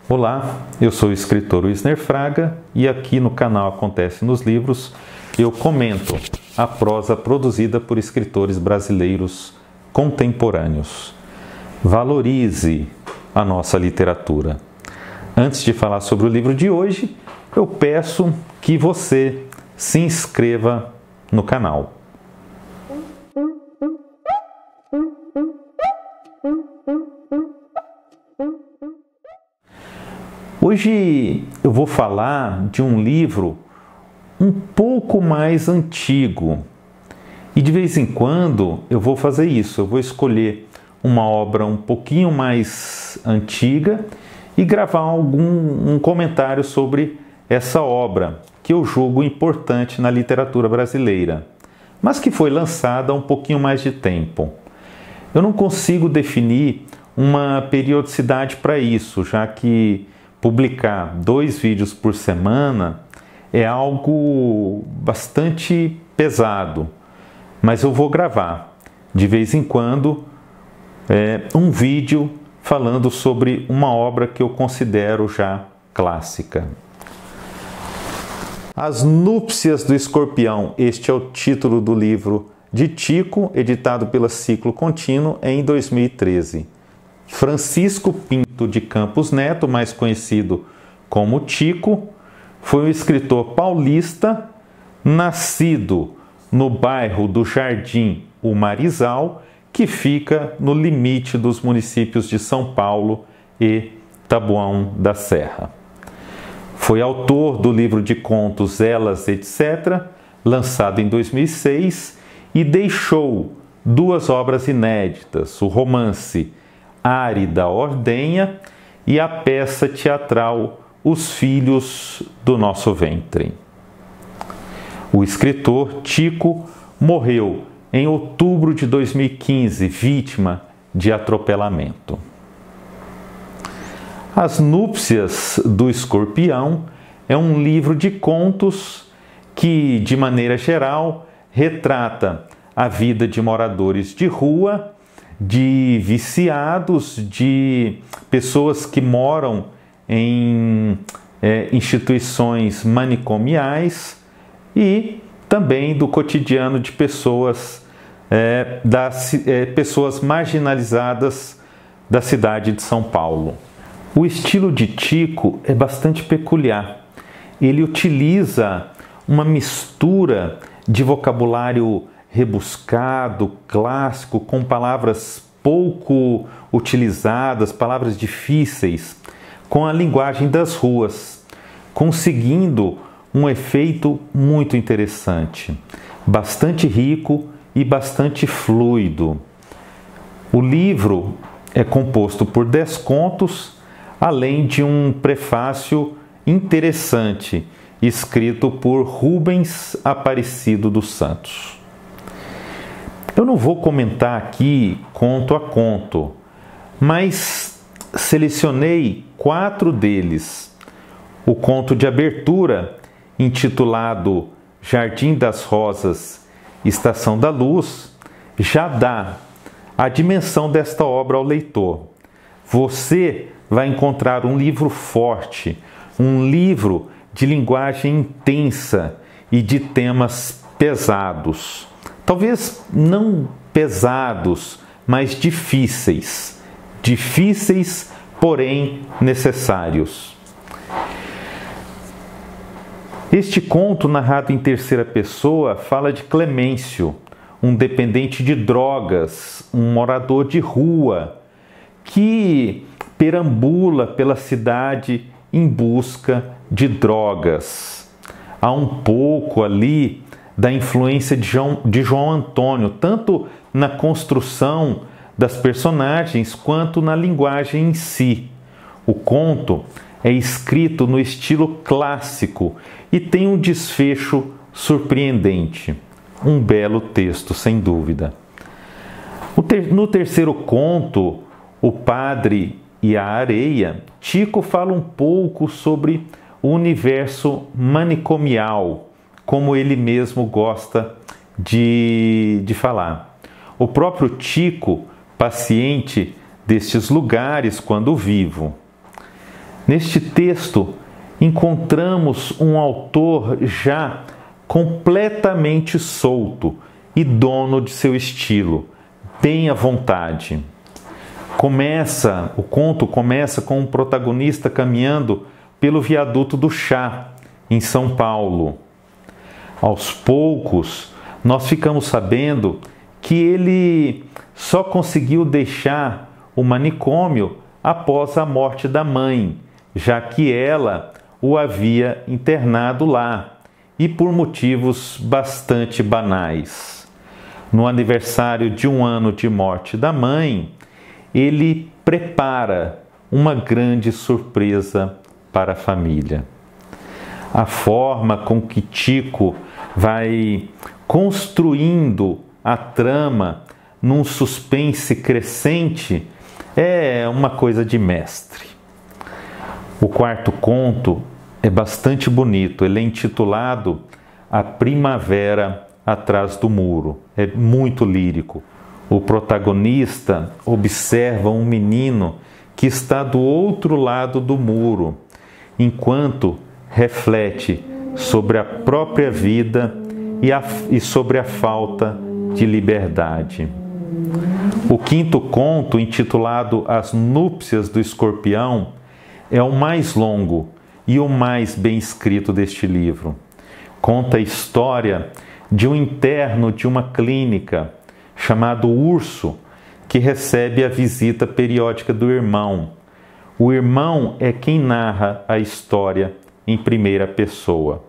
Olá, eu sou o escritor Wisner Fraga e aqui no canal Acontece nos Livros eu comento a prosa produzida por escritores brasileiros contemporâneos. Valorize a nossa literatura. Antes de falar sobre o livro de hoje, eu peço que você se inscreva no canal. Hoje eu vou falar de um livro um pouco mais antigo e de vez em quando eu vou fazer isso, eu vou escolher uma obra um pouquinho mais antiga e gravar um comentário sobre essa obra que eu julgo importante na literatura brasileira, mas que foi lançada há um pouquinho mais de tempo. Eu não consigo definir uma periodicidade para isso, já que publicar 2 vídeos por semana é algo bastante pesado, mas eu vou gravar de vez em quando um vídeo falando sobre uma obra que eu considero já clássica. As Núpcias do Escorpião, este é o título do livro de Tico, editado pela Ciclo Contínuo em 2013. Francisco Pinto de Campos Neto, mais conhecido como Tico, foi um escritor paulista, nascido no bairro do Jardim o Marizal, que fica no limite dos municípios de São Paulo e Taboão da Serra. Foi autor do livro de contos Elas, etc., lançado em 2006, e deixou 2 obras inéditas, o romance Árida Ordenha e a peça teatral Os Filhos do Nosso Ventre. O escritor Tico morreu em outubro de 2015, vítima de atropelamento. As Núpcias do Escorpião é um livro de contos que, de maneira geral, retrata a vida de moradores de rua, de viciados, de pessoas que moram em instituições manicomiais e também do cotidiano de pessoas, pessoas marginalizadas da cidade de São Paulo. O estilo de Tico é bastante peculiar. Ele utiliza uma mistura de vocabulário rebuscado, clássico, com palavras pouco utilizadas, palavras difíceis, com a linguagem das ruas, conseguindo um efeito muito interessante, bastante rico e bastante fluido. O livro é composto por 10 contos, além de um prefácio interessante, escrito por Rubens Aparecido dos Santos. Eu não vou comentar aqui conto a conto, mas selecionei 4 deles. O conto de abertura, intitulado Jardim das Rosas, Estação da Luz, já dá a dimensão desta obra ao leitor. Você vai encontrar um livro forte, um livro de linguagem intensa e de temas pesados. Talvez não pesados, mas difíceis. Difíceis, porém necessários. Este conto, narrado em terceira pessoa, fala de Clemêncio, um dependente de drogas, um morador de rua, que perambula pela cidade em busca de drogas. Há um pouco ali da influência de João Antônio, tanto na construção das personagens quanto na linguagem em si. O conto é escrito no estilo clássico e tem um desfecho surpreendente. Um belo texto, sem dúvida. No terceiro conto, O Padre e a Areia, Tico fala um pouco sobre o universo manicomial, como ele mesmo gosta de falar. O próprio Tico, paciente destes lugares quando vivo. Neste texto, encontramos um autor já completamente solto e dono de seu estilo, bem à vontade. O conto começa com um protagonista caminhando pelo viaduto do Chá, em São Paulo. Aos poucos, nós ficamos sabendo que ele só conseguiu deixar o manicômio após a morte da mãe, já que ela o havia internado lá, e por motivos bastante banais. No aniversário de 1 ano de morte da mãe, ele prepara uma grande surpresa para a família. A forma com que Tico vai construindo a trama num suspense crescente é uma coisa de mestre. O quarto conto é bastante bonito, ele é intitulado A Primavera Atrás do Muro. É muito lírico. O protagonista observa um menino que está do outro lado do muro, enquanto reflete sobre a própria vida e sobre a falta de liberdade. O quinto conto, intitulado As Núpcias do Escorpião, é o mais longo e o mais bem escrito deste livro. Conta a história de um interno de uma clínica chamado Urso, que recebe a visita periódica do irmão. O irmão é quem narra a história em primeira pessoa.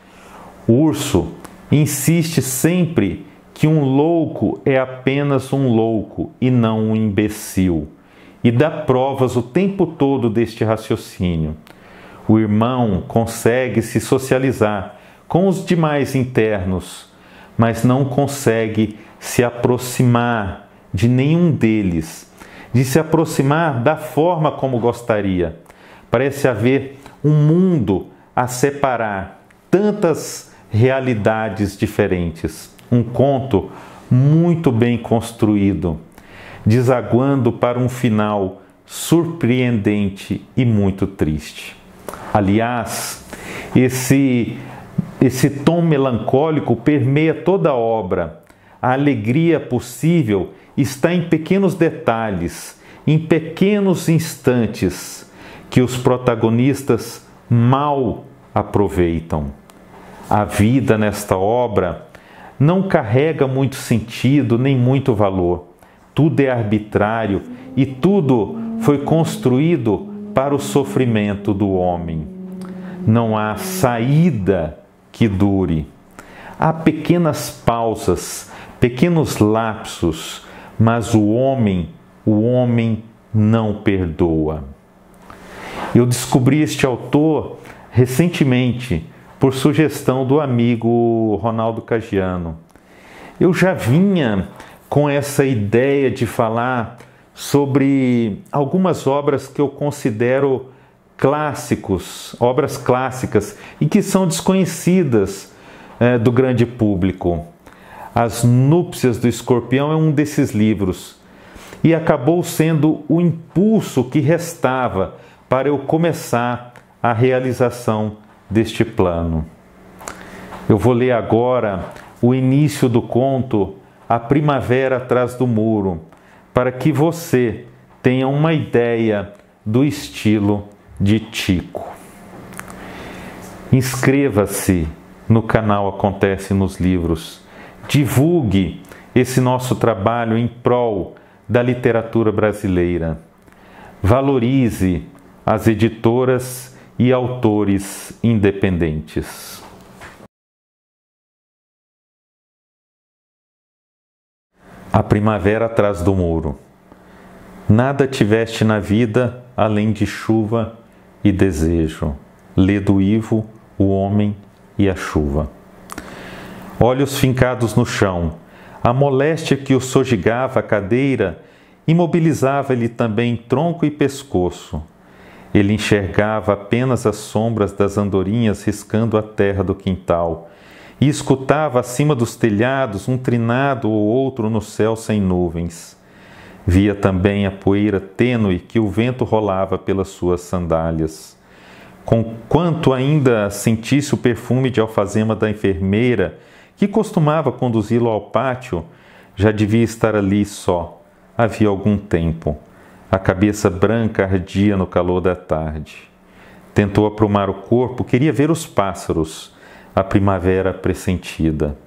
Urso insiste sempre que um louco é apenas um louco e não um imbecil, e dá provas o tempo todo deste raciocínio. O irmão consegue se socializar com os demais internos, mas não consegue se aproximar de nenhum deles, de se aproximar da forma como gostaria. Parece haver um mundo a separar tantas realidades diferentes. Um conto muito bem construído, desaguando para um final surpreendente e muito triste. Aliás, esse tom melancólico permeia toda a obra. A alegria possível está em pequenos detalhes, em pequenos instantes que os protagonistas mal aproveitam. A vida nesta obra não carrega muito sentido nem muito valor. Tudo é arbitrário e tudo foi construído para o sofrimento do homem. Não há saída que dure. Há pequenas pausas, pequenos lapsos, mas o homem não perdoa. Eu descobri este autor recentemente por sugestão do amigo Ronaldo Caggiano. Eu já vinha com essa ideia de falar sobre algumas obras que eu considero obras clássicas e que são desconhecidas do grande público. As Núpcias do Escorpião é um desses livros e acabou sendo o impulso que restava para eu começar a realização deste plano. Eu vou ler agora o início do conto A Primavera Atrás do Muro, para que você tenha uma ideia do estilo de Tico. Inscreva-se no canal Acontece nos Livros. Divulgue esse nosso trabalho em prol da literatura brasileira. Valorize as editoras e autores independentes. A Primavera Atrás do Muro. Nada tiveste na vida além de chuva e desejo. Lê do Ivo, O Homem e a Chuva. Olhos fincados no chão, a moléstia que o sojigava a cadeira imobilizava-lhe também tronco e pescoço. Ele enxergava apenas as sombras das andorinhas riscando a terra do quintal e escutava acima dos telhados um trinado ou outro no céu sem nuvens. Via também a poeira tênue que o vento rolava pelas suas sandálias. Conquanto ainda sentisse o perfume de alfazema da enfermeira, que costumava conduzi-lo ao pátio, já devia estar ali só, havia algum tempo. A cabeça branca ardia no calor da tarde. Tentou aprumar o corpo, queria ver os pássaros, a primavera pressentida.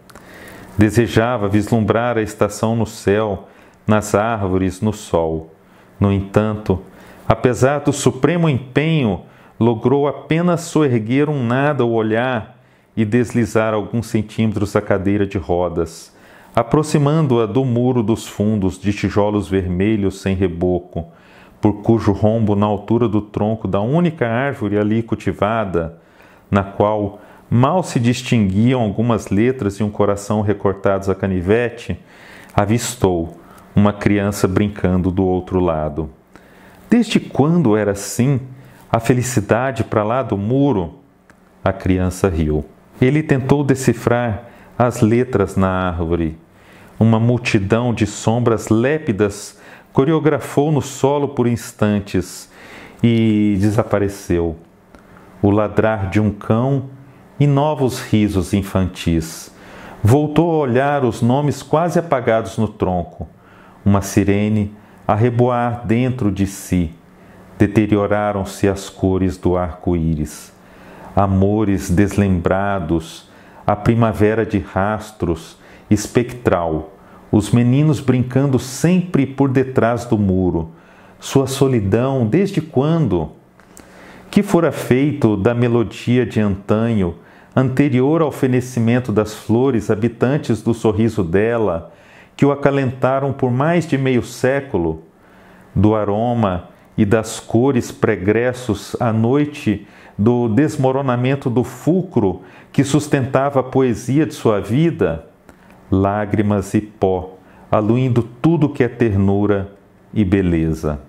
Desejava vislumbrar a estação no céu, nas árvores, no sol. No entanto, apesar do supremo empenho, logrou apenas soerguer um nada o olhar e deslizar alguns centímetros a cadeira de rodas, aproximando-a do muro dos fundos de tijolos vermelhos sem reboco, por cujo rombo na altura do tronco da única árvore ali cultivada, na qual mal se distinguiam algumas letras e um coração recortados a canivete, avistou uma criança brincando do outro lado. Desde quando era assim? A felicidade para lá do muro? A criança riu. Ele tentou decifrar as letras na árvore. Uma multidão de sombras lépidas coreografou no solo por instantes e desapareceu. O ladrar de um cão e novos risos infantis. Voltou a olhar os nomes quase apagados no tronco. Uma sirene a reboar dentro de si. Deterioraram-se as cores do arco-íris. Amores deslembrados, a primavera de rastros, espectral, os meninos brincando sempre por detrás do muro. Sua solidão, desde quando? Que fora feito da melodia de antanho, anterior ao fenecimento das flores habitantes do sorriso dela, que o acalentaram por mais de meio século, do aroma e das cores pregressos à noite do desmoronamento do fulcro que sustentava a poesia de sua vida? Lágrimas e pó, aluindo tudo que é ternura e beleza.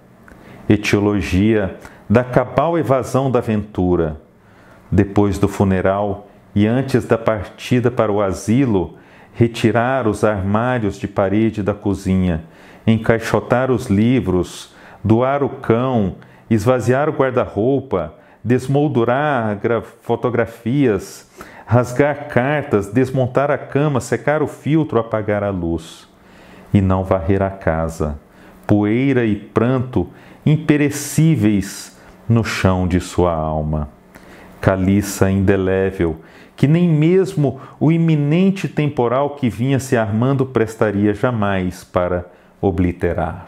Etiologia da cabal evasão da aventura. Depois do funeral e antes da partida para o asilo, retirar os armários de parede da cozinha, encaixotar os livros, doar o cão, esvaziar o guarda-roupa, desmoldurar fotografias, rasgar cartas, desmontar a cama, secar o filtro, apagar a luz. E não varrer a casa. Poeira e pranto imperecíveis no chão de sua alma. Caliça indelével, que nem mesmo o iminente temporal que vinha se armando prestaria jamais para obliterar.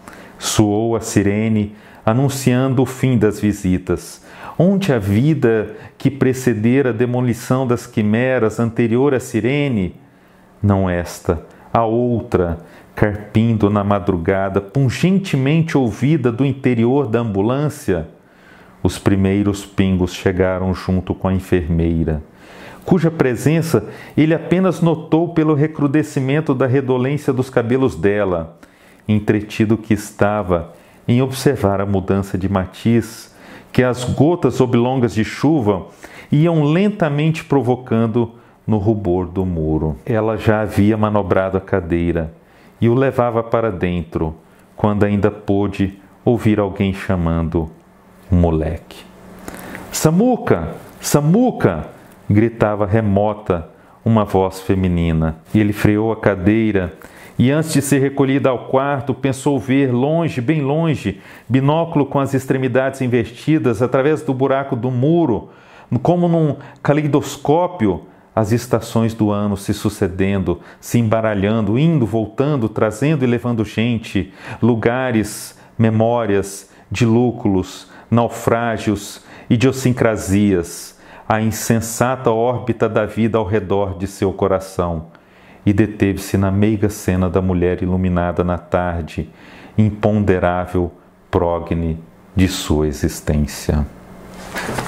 Soou a sirene, anunciando o fim das visitas. Onde a vida que precedera a demolição das quimeras anterior à sirene? Não esta, a outra, carpindo na madrugada, pungentemente ouvida do interior da ambulância. Os primeiros pingos chegaram junto com a enfermeira, cuja presença ele apenas notou pelo recrudescimento da redolência dos cabelos dela, entretido que estava em observar a mudança de matiz que as gotas oblongas de chuva iam lentamente provocando no rubor do muro. Ela já havia manobrado a cadeira e o levava para dentro, quando ainda pôde ouvir alguém chamando o moleque. Samuca! Samuca! Gritava remota uma voz feminina. E ele freou a cadeira e, antes de ser recolhida ao quarto, pensou ver longe, bem longe, binóculo com as extremidades invertidas, através do buraco do muro, como num caleidoscópio, as estações do ano se sucedendo, se embaralhando, indo, voltando, trazendo e levando gente, lugares, memórias, dilúculos, naufrágios, idiosincrasias, a insensata órbita da vida ao redor de seu coração, e deteve-se na meiga cena da mulher iluminada na tarde, imponderável progne de sua existência.